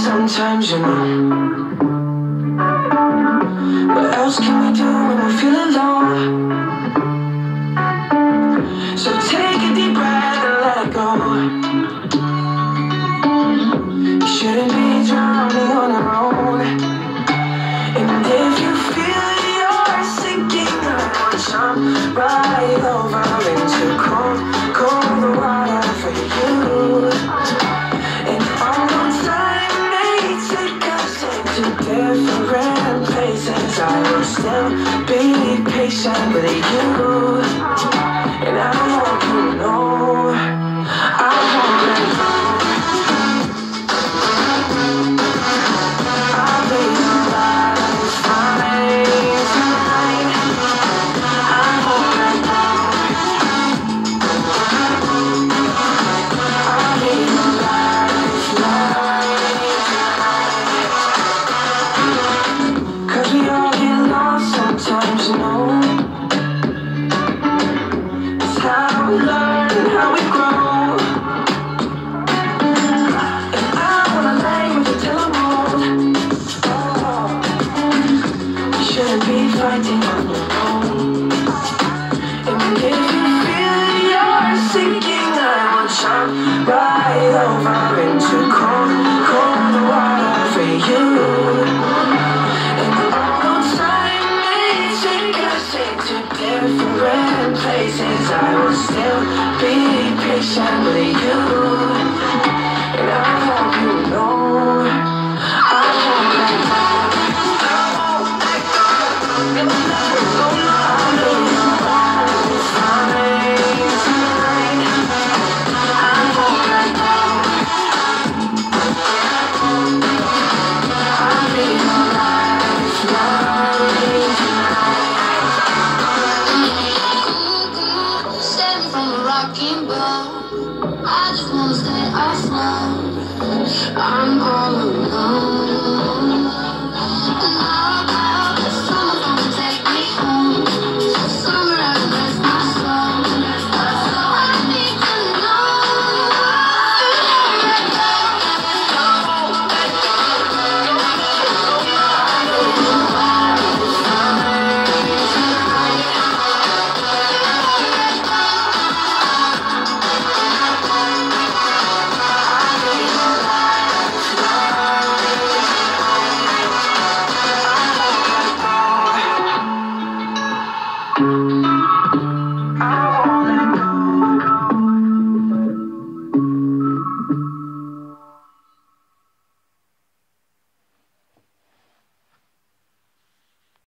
sometimes, you know. What else can we do when we feel alone? So take a deep breath and let it go. You shouldn't be drowning on your own. And if you feel you're sinking, I will jump right over into cold, cold water for you. And although time may take us into different places, I will still be patient with you. And I hope you know I won't let go. I'll be your lifeline tonight. I won't let go. I'll be your lifeline tonight. 'Cause we all get lost sometimes, you know. How we learn and how we grow. And I wanna lay with you till I'm old. Oh, you shouldn't be fighting on your own. And if you feel you're sinking, I will jump right over into cold, cold water for you. And although time may take us into different places, I will still be patient with you. And I hope you know I won't let go. I won't let go.